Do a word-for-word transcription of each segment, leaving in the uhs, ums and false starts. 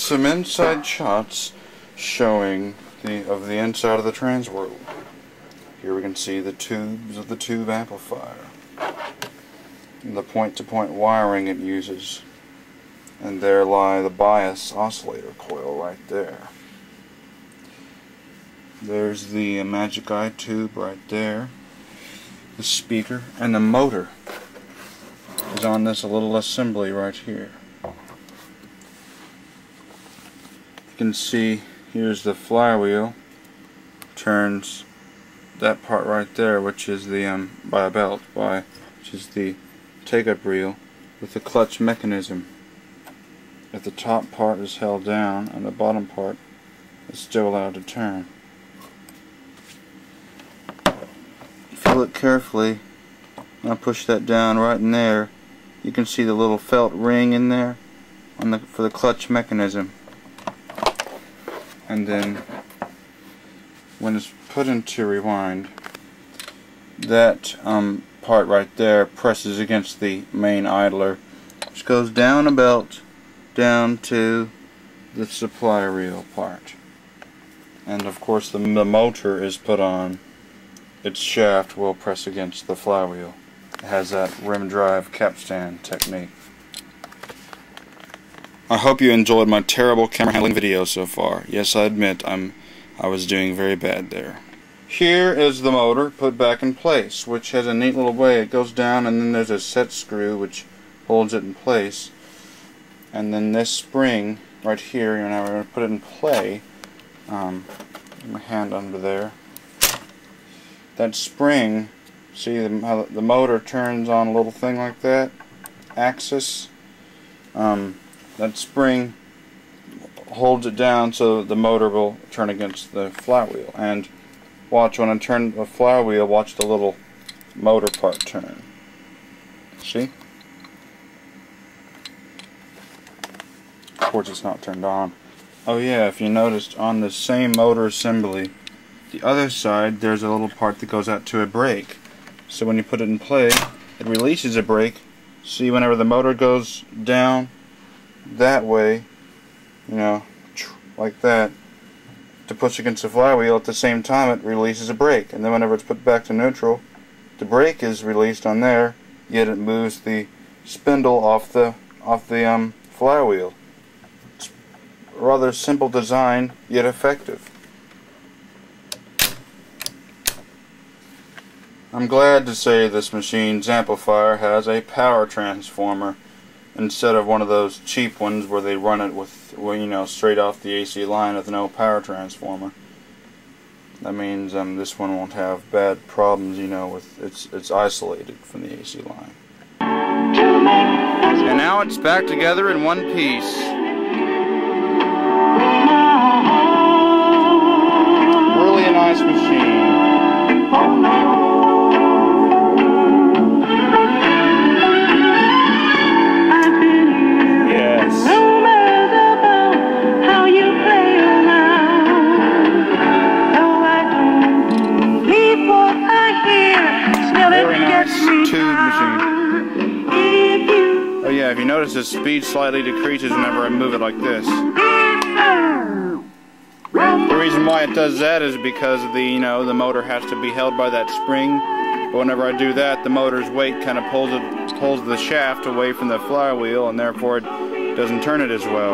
some inside shots showing the of the inside of the Transworld. Here we can see the tubes of the tube amplifier, and the point-to-point wiring it uses, and there lie the bias oscillator coil right there. There's the Magic Eye tube right there, the speaker, and the motor is on this little assembly right here. You can see here's the flywheel, turns that part right there, which is the um, by a belt, by which is the take-up reel with the clutch mechanism. If the top part is held down and the bottom part is still allowed to turn. If you look carefully, and I push that down right in there, you can see the little felt ring in there on the for the clutch mechanism. And then when it's put into rewind, that um, part right there presses against the main idler, which goes down a belt down to the supply reel part. And of course the, the motor is put on. Its shaft will press against the flywheel. It has that rim drive capstan technique. I hope you enjoyed my terrible camera handling video so far. Yes, I admit I'm I was doing very bad there. Here is the motor put back in place, which has a neat little way. It goes down and then there's a set screw which holds it in place. And then this spring right here, you know, we're going to put it in play. Um, my hand under there. That spring, see the, how the motor turns on a little thing like that, axis. Um, that spring holds it down so the motor will turn against the flywheel. And watch, when I turn the flywheel, watch the little motor part turn. See? Of course it's not turned on. Oh yeah, if you noticed on the same motor assembly, the other side there's a little part that goes out to a brake. So when you put it in play, it releases a brake. See, whenever the motor goes down that way, you know, like that, to push against the flywheel, at the same time it releases a brake. And then whenever it's put back to neutral, the brake is released on there, yet it moves the spindle off the off the um, flywheel. It's a rather simple design, yet effective. I'm glad to say this machine's amplifier has a power transformer instead of one of those cheap ones where they run it with, well, you know, straight off the A C line with no power transformer. That means um, this one won't have bad problems, you know, with it's it's isolated from the A C line. And now it's back together in one piece. Really a nice machine. Oh no. Oh yeah, if you notice the speed slightly decreases whenever I move it like this. The reason why it does that is because the you know the motor has to be held by that spring. But whenever I do that, the motor's weight kind of pulls it pulls the shaft away from the flywheel, and therefore it doesn't turn it as well.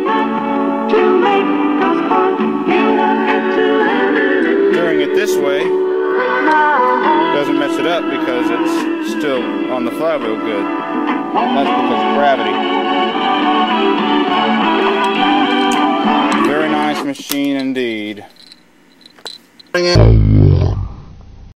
Doing it this way doesn't mess it up because it's still on the flywheel good. That's because of gravity. Very nice machine indeed.